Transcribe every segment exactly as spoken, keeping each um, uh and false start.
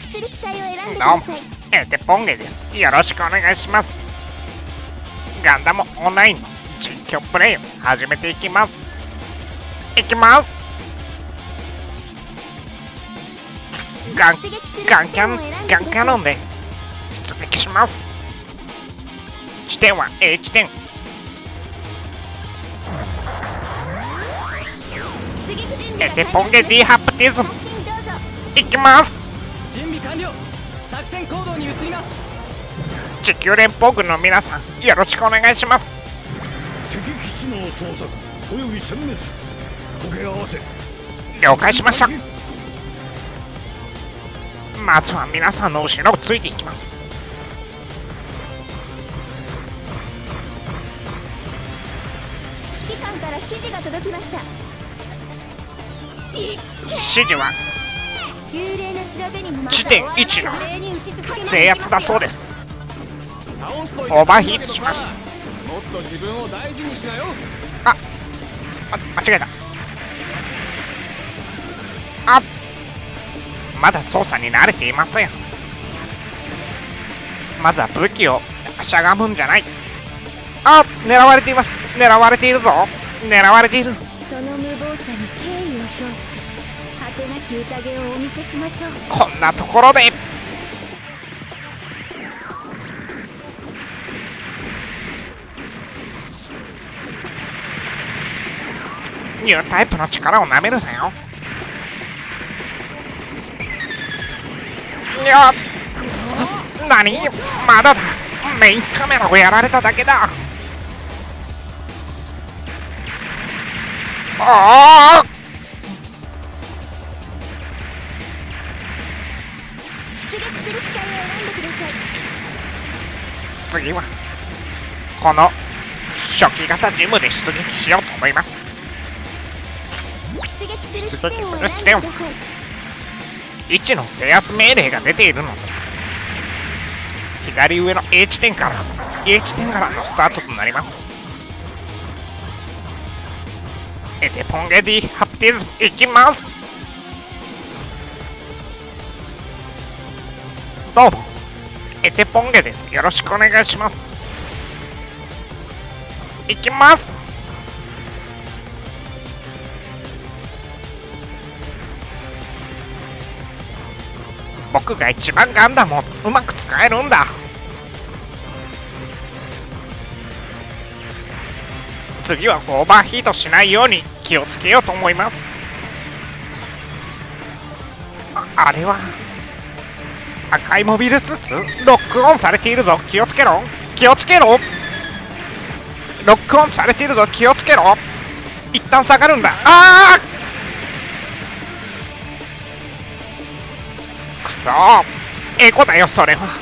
する機体を選んでくどうもださい。 エテポンゲです。よろしくお願いします。ガンダムオンラインの実況プレイを始めていきます。いきます。ガンガンキャンガンキャノンで出撃します。地点は A 地点。エテポンゲ D ハプティズム発進どうぞ。 いきます。 準備完了。作戦行動に移ります。 地球連邦軍の皆さん、よろしくお願いします。 敵基地の捜索および殲滅時計合わせ了解しました。まずは皆さんの後ろをついていきます。 指揮官から指示が届きました。 指示は幽霊な調べにも地点いちの華麗に打ち続けます。 制圧だそうです。 倒しといてオーバーヒートしました。 もっと自分を大事にしなよ。 あ、あ、間違えた。あ、まだ操作に慣れていません。まずは武器をしゃがむんじゃない。あ、狙われています。狙われているぞ。狙われている。 その無謀さに敬意を表して果てなき宴をお見せしましょう。 こんなところでニュータイプの力をなめるなよ。いや、何まだだ。メインカメラをやられただけだ。ああ、 出撃する機体を選んでください。 次はこの初期型ジムで出撃しようと思います。 出撃する地点を選んでください。 いちの制圧命令が出ているので、左上の A 地点から A 地点からのスタートとなります。エテポンゲ D ハプティズムいきます。どうもエテポンゲです。よろしくお願いします。いきます。僕が一番ガンダムをうまく使えるんだ。次はオーバーヒートしないように気をつけようと思います。あ、あれは赤いモビルスーツロックオンされているぞ。気をつけろ気をつけろ。ロックオンされているぞ。気をつけろ。一旦下がるんだ。ああ、くそー、エコだよそれは。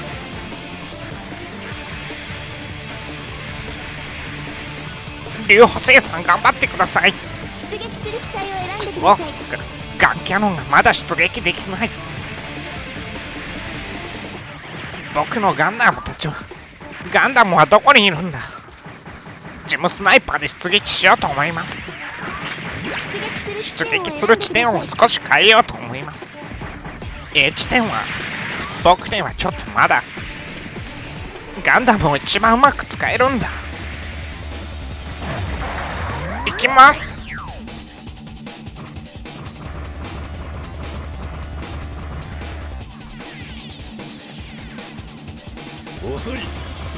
竜補正さん頑張ってください。 出撃する機体を選んでくおださい。 ガンキャノンがまだ出撃できない。僕のガンダムたちはガンダムはどこにいるんだ。ジムスナイパーで出撃しようと思います。 出撃する地出点を撃する地点を選んでください。 少し変えようと思います。A 地点は僕にはちょっとまだガンダムを一番うまく使えるんだ。いきます。 遅い。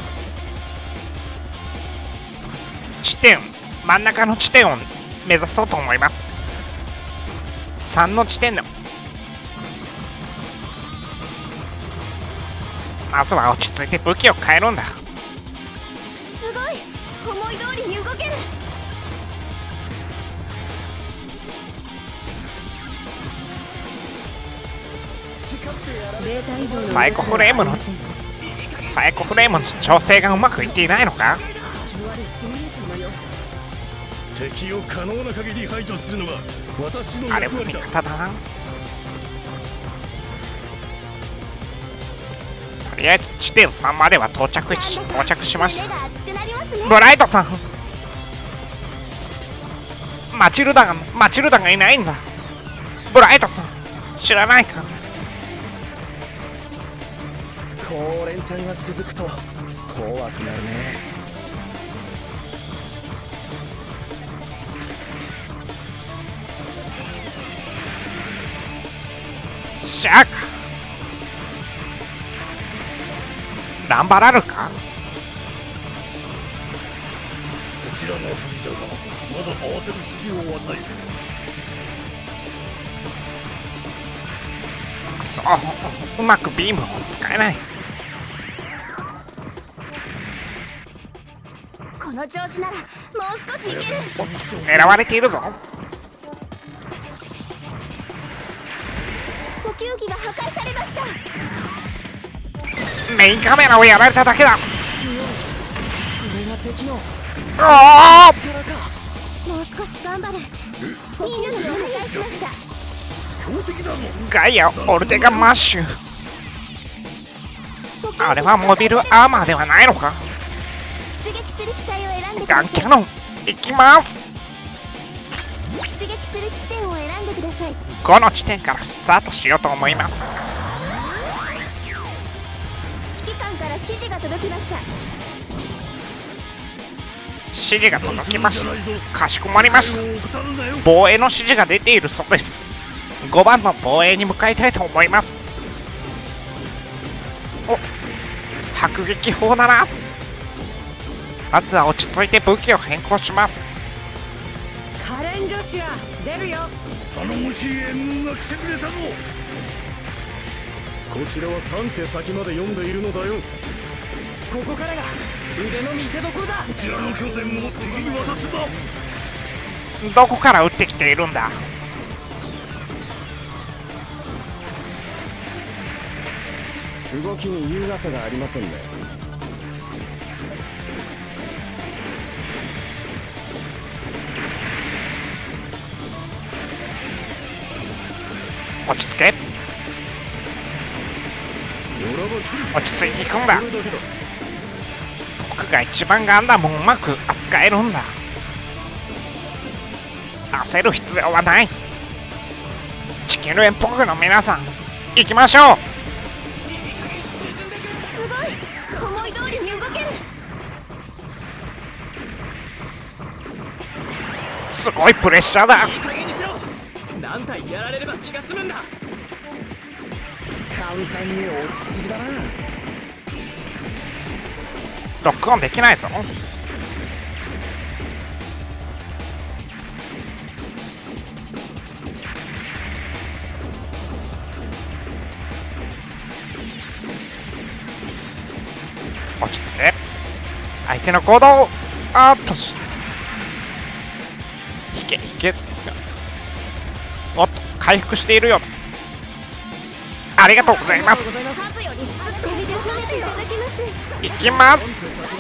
地点真ん中の地点を目指そうと思います。さんの地点でもまずは落ち着いて武器を変えるんだ。 すごい、思い通りに動ける。ベータ以上のサイコフレームのサイコフレームの調整がうまくいっていないのか。 敵を可能な限り排除するのが私のあれも味役割だ。 方だな。とりあえず地点さんまでは到着し到着しました。 胸が熱くなりますね。 ブライトさん、マチルダがマチルダがいないんだ。ブライトさん知らないか。 こう連チャンが続くと怖くなるね。 シャーか頑張らるか。 こちらの国だがまだ慌てる必要はない。 くそ、うまくビームを使えない。 この調子ならもう少しいける。 狙われているぞ。 呼吸器が破壊されました。 メインカメラをやられただけだ。 強い。これが敵のお力か。 もう少し頑張る。みんなの目を破壊しました。 強敵だぞ。 ーガイアオルテガマッシュ。あれはモビルアーマーではないのか。 出撃する機体を選んでください。 ガンキャノンいきます。 出撃する地点を選んでください。 ごの地点からスタートしようと思います。 指揮官から指示が届きました。 指示が届きました。かしこまりました。防衛の指示が出ているそうです。ごばんの防衛に向かいたいと思います。お、迫撃砲だな。まずは落ち着いて武器を変更します。 カレン女子は出るよ。 頼もしい援軍が来てくれたぞ。 こちらはさん手先まで読んでいるのだよ。ここからが腕の見せ所だ。 こちらの拠点を敵に渡すな。 どこから撃ってきているんだ。 動きに優雅さがありませんね。 落ち着け。落ち着いていくんだ。僕が一番ガンダムをうまく扱えるんだ。焦る必要はない。地球連邦軍の皆さん行きましょう。 すごい、思い通りに動ける。 すごいプレッシャーだ。 いい加減にしろ。何体やられれば気が済むんだ。簡単に落ちすぎだな。 ロックオンできないぞ。落ち着け。相手の行動をあーっとし引け引け。おっと回復しているよ。ありがとうございます。 数より質これで褒めていただきます。 いきます。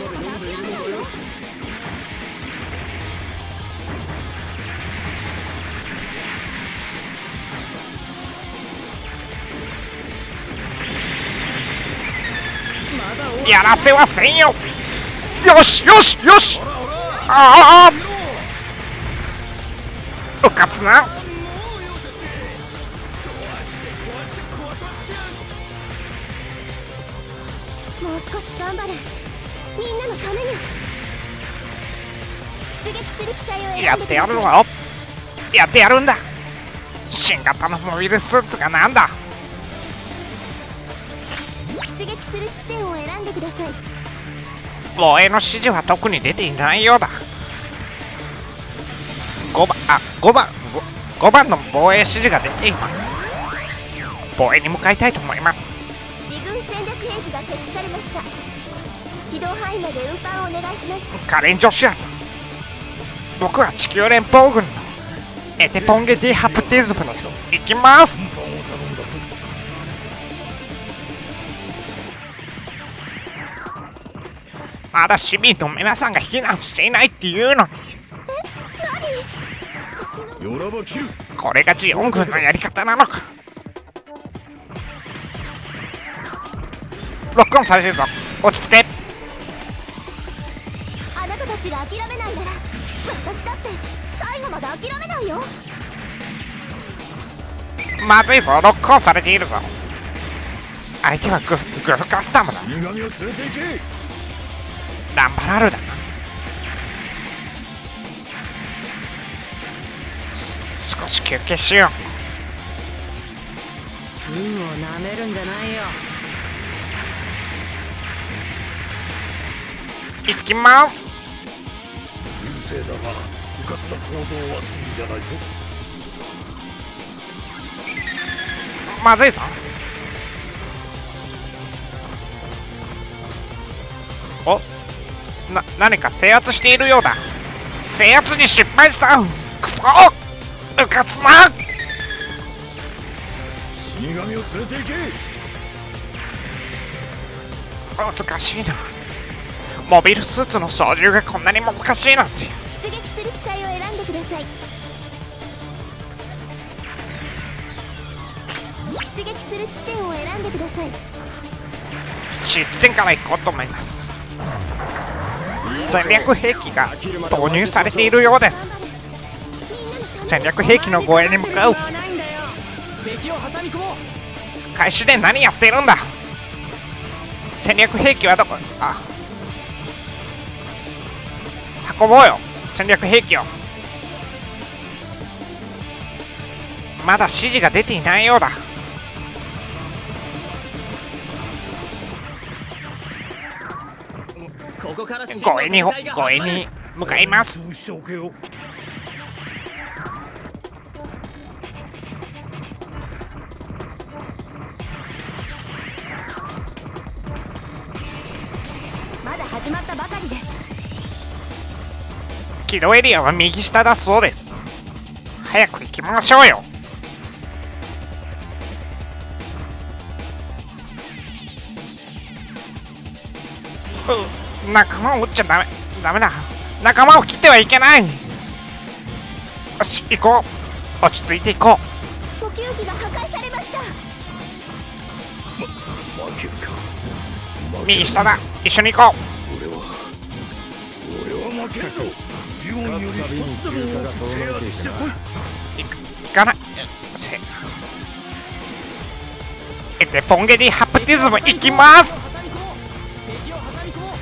やらせはせんよ。よしよしよし。ああうかつな。 もう少し頑張る。みんなのために。出撃する機体を選んでください。 やってやるぞ。やってやるんだ。新型のモビルスーツがなんだ。 出撃する地点を選んでください。 防衛の指示は特に出ていないようだ。ごばん、あ、ごばん、ごばんの防衛指示が出ています。防衛に向かいたいと思います。 自軍戦略兵器が設置されました。軌道範囲まで運搬をお願いします。 カレン・ジョシュアさん、僕は地球連邦軍のエテポンゲ・ディ・ハプティズムに行きます。まだ市民の皆さんが避難していないっていうのに。 よらば切る。 これがジオン軍のやり方なのか。ロックオンされてるぞ。落ち着け。 あなたたちが諦めないなら私だって最後まで諦めないよ。 まずいぞ。ロックオンされているぞ。 相手はググフカスタムだ。 死神を連れて行け。 ランバラルだな。少し休憩しよ運をなめるんじゃないよ。 う。いきます。 うるせえだがうかつな行動はするんじゃないぞ。 まずいぞ。お、な、何か制圧しているようだ。制圧に失敗した。くそ、うかつな。 死神を連れて行け。 難しいな。モビルスーツの操縦がこんなに難しいなんて。 出撃する機体を選んでください。出撃する地点を選んでください。 地点から行こうと思います。戦略兵器が導入されているようです。戦略兵器の護衛に向かう。 敵を挟み込もう。 開始で何やってるんだ。戦略兵器はどこ。あ、運ぼうよ戦略兵器を。まだ指示が出ていないようだ。 ここから護衛に護衛に向かいます。 潰しておけよ。 まだ始まったばかりです。 起動エリアは右下だそうです。早く行きましょうよ。う、仲間を撃っちゃダメダメだ。仲間を切ってはいけない。よし行こう。落ち着いていこう。 補給機が破壊されました。 負けるか。 右下だ。一緒に行こ俺は俺は負けるぞ。ジオンより一つでも制圧してこい。 う。行く行かない。えでポンゲディハプティズム行きます。 敵を挟み込もう。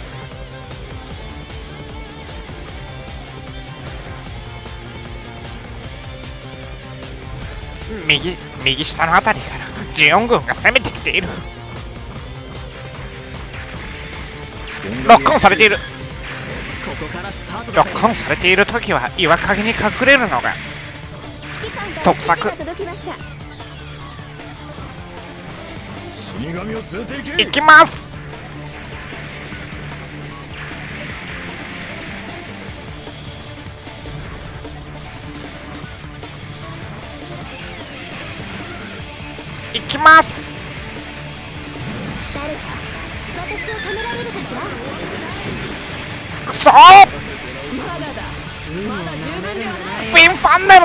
右右下のあたりからジオン軍が攻めてきている。ロックオンされている。 ここからスタートロだぜ。 ックオンされている時は岩陰に隠れるのが指揮官から指示が届きました。 死神を連れて行け。 行きます。行きます。 誰か私を止められるかしら。 くそー。 まだだ。まだ十分ではない。 フィンファンネル。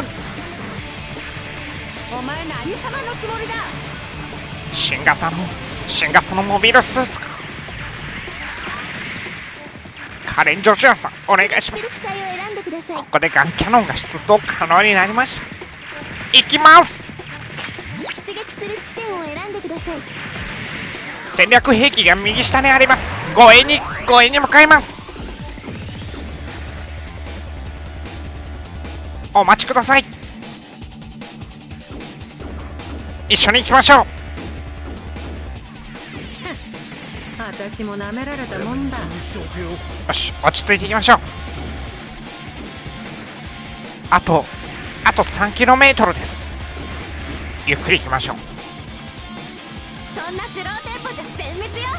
お前何様のつもりだ。 新型の新型のモビルスーツか。カレン・ジョシュアさんお願いします。 出撃する機体を選んでください。 ここでガンキャノンが出動可能になりました。行きます。 出撃する地点を選んでください。 戦略兵器が右下にあります。護衛に護衛に向かいます。お待ちください。一緒に行きましょう。 私も舐められたもんだ。 よし落ち着いていきましょう。あとあと さんキロメートル です。ゆっくり行きましょう。 そんなスローテンポじゃ全滅よ。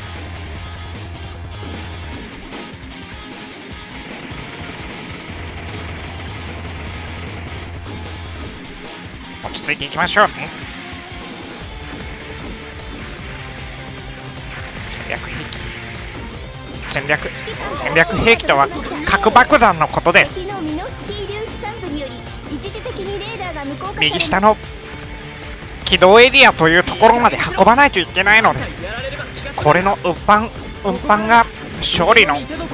落ち着いていきましょうね。戦略兵器戦略戦略兵器とは核爆弾のことです。 敵のミノスキー粒子散布により一時的にレーダーが無効化されます。 右下の起動エリアというところまで運ばないといけないので、これの運搬運搬が勝利の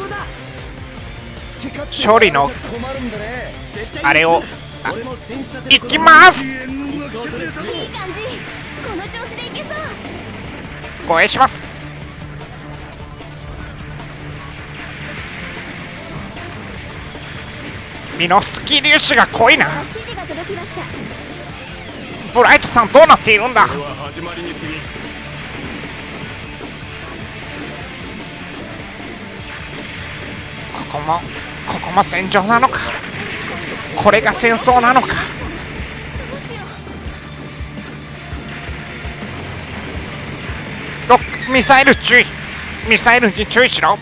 勝利のあれをあ行きます。 いい感じ。この調子でいけそう。 護衛します。ミノスキー粒子が濃いな。 指示が届きました。 ブライトさんどうなっているんだ。 これは始まりに過ぎ。 ここもここも戦場なのか。これが戦争なのか。ロックミサイル注意。ミサイルに注意しろ。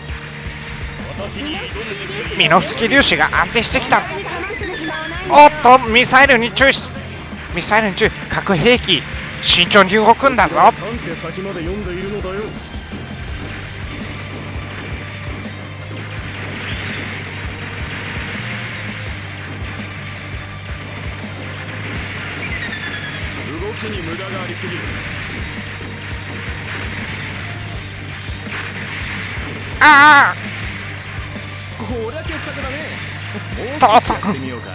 ミノスキ粒子が安定してきた。おっとミサイルに注意しミサイルに注意。核兵器慎重に動くんだぞ。 さん手先まで読んでいるのだよ。動きに無駄がありすぎる。 ああこりゃ傑作だね。 父さんやってみようか。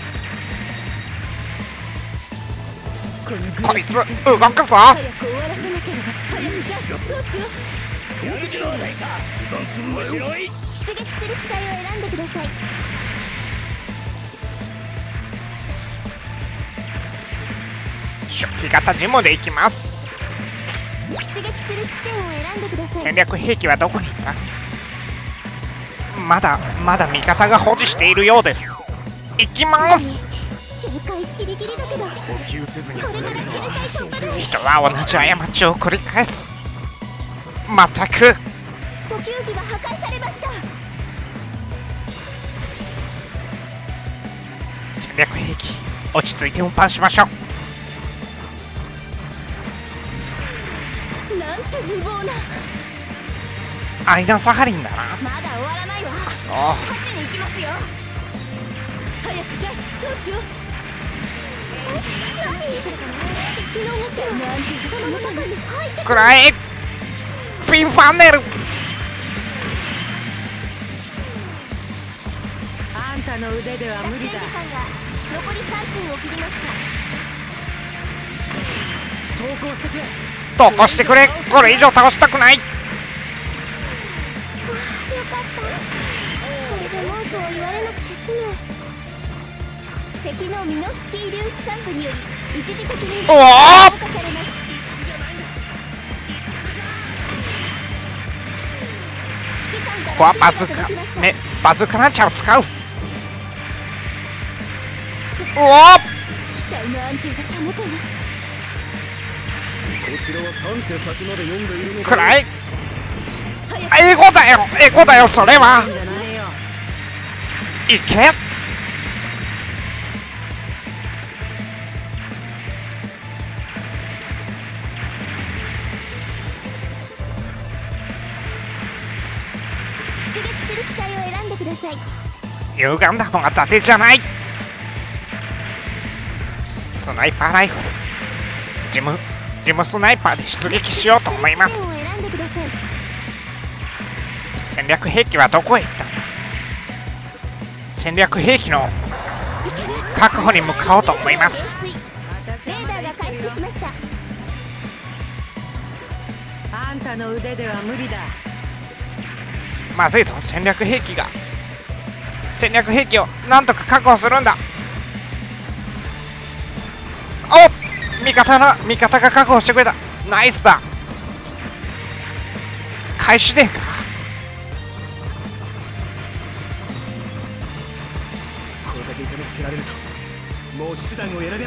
こいつ動くぞ。 早く終わらせなければ。早く脱出装置を。 やる気はないか。油断するわよ。 出撃する機体を選んでください。 初期型ジムで行きます。 出撃する地点を選んでください。 戦略兵器はどこに行った。まだまだ味方が保持しているようです。行きます。 警戒ギリギリだけど、こ補給せずにれから警戒突破だ。 人は同じ過ちを繰り返す。まったく補給機が破壊されました。 戦略兵器落ち着いて運搬しましょう。 なんて無謀な。 アイナ・サハリンだな。 まだ終わらないわ。 そう勝ちに行きますよ。早く脱出装置を。え、何？敵の動きはなんてこの中に入ってくる。 くらえフィンファンネル。 あんたの腕では無理だ。 作戦時間が残りさんぷんを切りました。 投降してくれ。 投降してくれ。これ以上倒したくない。 よかった。これで文句を言われなくて済む。敵のミノスキー粒子散布により一時的におお強化されます。指揮官ここはから指バズカ示が届きました。 ねバズカランチャーを使う。うお機体の安定が保てない。 こちらはさん手先まで読んでいるのだよ。 くらい早くエゴだよエゴだよそれは。 じゃないよ。 いけ。 出撃する機体を選んでください。 歪んだのが伊達じゃない。スナイパーライフルジムジムスナイパーで出撃しようと思います。 出撃する地点を選んでください。 戦略兵器はどこへ行ったんだ。戦略兵器の確保に向かおうと思います。 レーダーが回復しました。 あんたの腕では無理だ。 まずいぞ。戦略兵器が戦略兵器をなんとか確保するんだ。お味方の味方が確保してくれた。ナイスだ。開始でか。 これだけ痛めつけられるともう手段を選べない。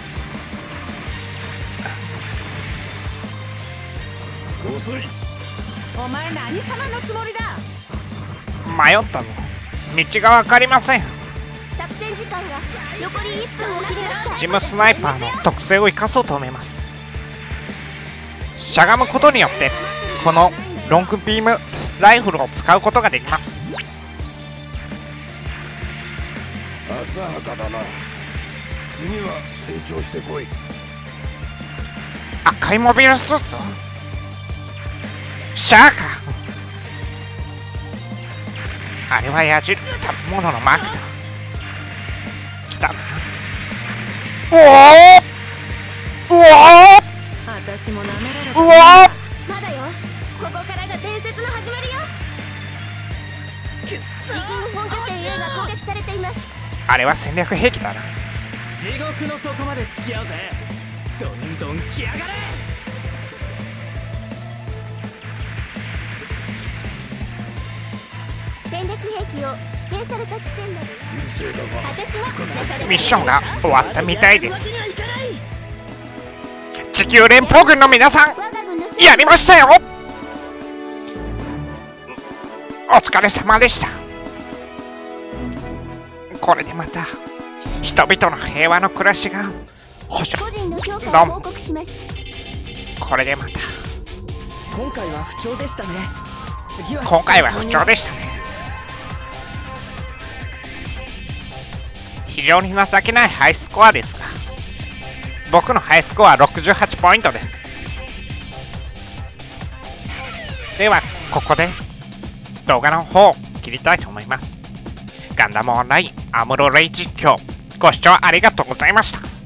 遅い。 お前何様のつもりだ。 迷ったぞ。道が分かりません。 作戦時間が残りいっぷんを切りました。 ジムスナイパーの特性を生かそうと思います。しゃがむことによってこのロングビームライフルを使うことができます。 浅はかだな。次は成長してこい。 赤いモビルスーツシャーか。あれは矢印食べ物のマークだ。来たな。おおうお私も舐められおうおあれは戦略兵器だな。 地獄の底まで付き合うぜ。どんどん来やがれ。 戦略兵器を指定された地点まで。私はミッションが終わったみたいです。地球連邦軍の皆さん、やりましたよ。お疲れ様でした。これでまた人々の平和の暮らしが保証。 個人の評価を報告します。 これでまた今回は不調でしたね。次は今回は不調でしたね。非常に情けないハイスコアですが、僕のハイスコアはろくじゅうはちポイントです。ではここで動画の方を切りたいと思います。ガンダムオンラインアムロレイ実況、ご視聴ありがとうございました。